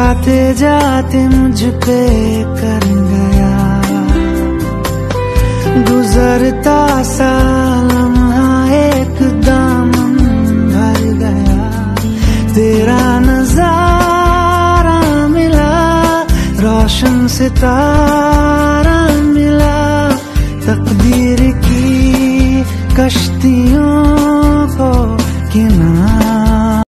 जाते जाते मुझ पे कर गया, गुजरता सा लम्हा एक दामन भर गया। तेरा नजारा मिला रोशन सितारा